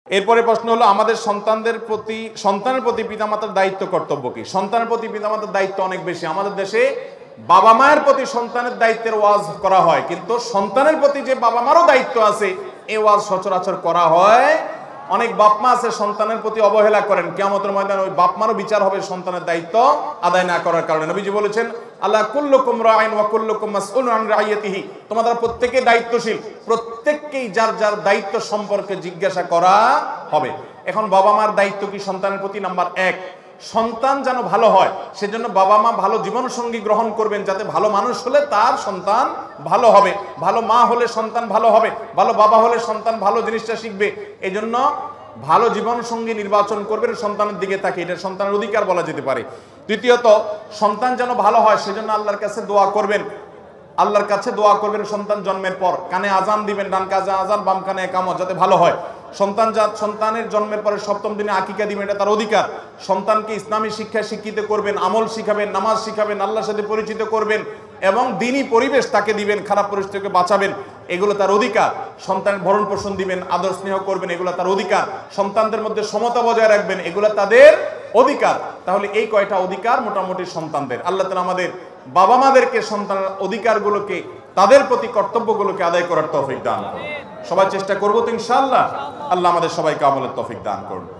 এরপরে প্রশ্ন হলো আমাদের সন্তানের প্রতি পিতামাতার দায়িত্ব কর্তব্য কি? সন্তানের প্রতি পিতামাতার দায়িত্ব অনেক বেশি। আমাদের দেশে বাবা মায়ের প্রতি সন্তানের দায়িত্বের ওয়াজ করা হয়, কিন্তু সন্তানের প্রতি যে বাবা মারও দায়িত্ব আছে এই ওয়াজ সচরাচর করা হয়। অনেক বাপ মা আছে সন্তানের প্রতি অবহেলা করেন, কিয়ামতের ময়দানে ওই বাপ মারও বিচার হবে সন্তানের দায়িত্ব আদায় না করার কারণে। নবীজি বলেছেন আল্লাহ কুল্লুকুম রাইন ওয়া কুল্লুকুম মাসউলুন আন রাইয়াতিহি, তোমাদের প্রত্যেকে দায়িত্বশীল, প্রত্যেককেই যার যার দায়িত্ব সম্পর্কে জিজ্ঞাসা করা হবে। এখন বাবা মার দায়িত্ব কি সন্তানের প্রতি? নাম্বার 1, সন্তান যেন ভালো হয় সেজন্য বাবা মা ভালো জীবন সঙ্গী গ্রহণ করবেন, যাতে ভালো মানুষ হলে তার সন্তান ভালো হবে, ভালো মা হলে সন্তান ভালো হবে, ভালো বাবা হলে সন্তান ভালো জিনিসটা শিখবে। এই জন্য ভালো জীবন সঙ্গী নির্বাচন করবেন সন্তানের দিকে তাকে, এটা সন্তানের অধিকার বলা যেতে পারে। দ্বিতীয়ত, সন্তান যেন ভালো হয় সেজন্য আল্লাহর কাছে দোয়া করবেন। আল্লাহর কাছে দোয়া করবেন সন্তান জন্মের পর, কানে আজান দিবেন, ডান কানে আজান বাম কানে একামত, যাতে ভালো হয়। সন্তানের জন্মের পরে 7ম দিনে আকিকা দিবেন, এটা তার অধিকার। সন্তানকে ইসলামী শিক্ষায় শিক্ষিত করবেন, আমল শিখাবেন, নামাজ শিখাবেন, আল্লাহর সাথে পরিচিত করবেন এবং দ্বীনি পরিবেশ তাকে দিবেন, খারাপ পরিস্থিতি থেকে বাঁচাবেন, এগুলো তার অধিকার। সন্তানের ভরণ পোষণ দিবেন, আদর স্নেহ করবেন, এগুলো তার অধিকার। সন্তানদের মধ্যে সমতা বজায় রাখবেন, এগুলো তাদের অধিকার। তাহলে এই কয়টা অধিকার মোটামুটি সন্তানদের। আল্লাহ তাআলা আমাদের বাবা মাদেরকে সন্তানের অধিকারগুলোকে, তাদের প্রতি কর্তব্যগুলোকে আদায় করার তৌফিক দান করুন। সবাই চেষ্টা করবো তো ইনশাআল্লাহ। আল্লাহ আমাদের সবাইকে আমলের তৌফিক দান করুন।